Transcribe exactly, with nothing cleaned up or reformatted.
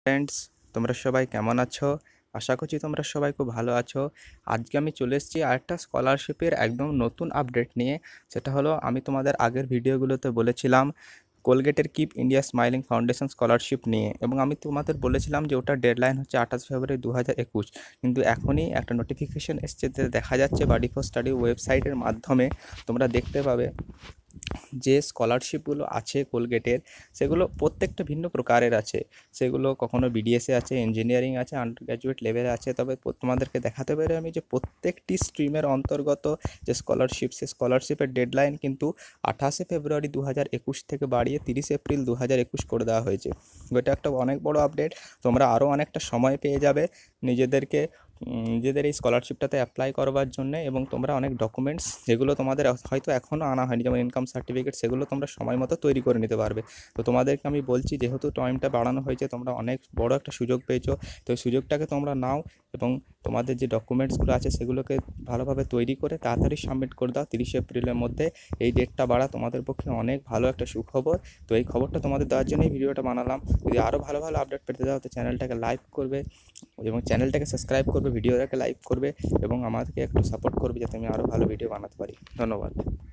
Friends, তোমরা সবাই কেমন আছো? আশা করছি তোমরা সবাই খুব ভালো আছো। আজকে আমি চলে এসেছি আরেকটা স্কলারশিপের একদম নতুন আপডেট নিয়ে। সেটা হলো, আমি তোমাদের আগের ভিডিওগুলোতে বলেছিলাম কোলগেটের keep India smiling foundation scholarship নিয়ে, এবং আমি তোমাদের বলেছিলাম যে ওটার ডেডলাইন হচ্ছে আঠাশ ফেব্রুয়ারি দু হাজার একুশ। কিন্তু এখনই একটা নোটিফিকেশন এসছে, যে দেখা যাচ্ছে বাডি ফর স্টাডি ওয়েবসাইটের মাধ্যমে তোমরা দেখতে পাবে যে স্কলারশিপগুলো আছে কোলগেটের, সেগুলো প্রত্যেকটা ভিন্ন প্রকারের আছে। সেগুলো কখনো বিডিএসে আছে, ইঞ্জিনিয়ারিং আছে, আন্ডার গ্র্যাজুয়েট লেভেলে আছে। তবে তোমাদেরকে দেখাতে পারি আমি যে প্রত্যেকটি স্ট্রিমের অন্তর্গত যে স্কলারশিপ, সে স্কলারশিপের ডেডলাইন কিন্তু আঠাশে ফেব্রুয়ারি দু হাজার একুশ থেকে বাড়িয়ে তিরিশে এপ্রিল দু হাজার একুশ করে দেওয়া হয়েছে। এটা একটা অনেক বড় আপডেট। তোমরা আরও অনেকটা সময় পেয়ে যাবে নিজেদেরকে নিজেদের এই স্কলারশিপটাতে অ্যাপ্লাই করবার জন্যে, এবং তোমরা অনেক ডকুমেন্টস যেগুলো তোমাদের হয়তো এখনও আনা হয়নি, যেমন ইনকাম সার্টিফিকেট, সেগুলো তোমরা সময় মতো তৈরি করে নিতে পারবে। তো তোমাদেরকে আমি বলছি, যেহেতু টাইমটা বাড়ানো হয়েছে, তোমরা অনেক বড় একটা সুযোগ পেয়েছো। তো এই সুযোগটাকে তোমরা নাও, এবং তোমাদের যে ডকুমেন্টসগুলো আছে সেগুলোকে ভালোভাবে তৈরি করে তাড়াতাড়ি সাবমিট করে দাও তিরিশে এপ্রিলের মধ্যে। এই ডেটটা বাড়া তোমাদের পক্ষে অনেক ভালো একটা সুখবর। তো এই খবরটা তোমাদের দেওয়ার জন্যই ভিডিওটা বানালাম। যদি আরও ভালো ভালো আপডেট পেতে দাও তো চ্যানেলটাকে লাইক করবে, এবং চ্যানেলটাকে সাবস্ক্রাইব করবে, ভিডিওটাকে লাইক করবে, এবং আমাদেরকে একটু সাপোর্ট করবে যাতে আমি আরও ভালো ভিডিও বানাতে পারি। ধন্যবাদ।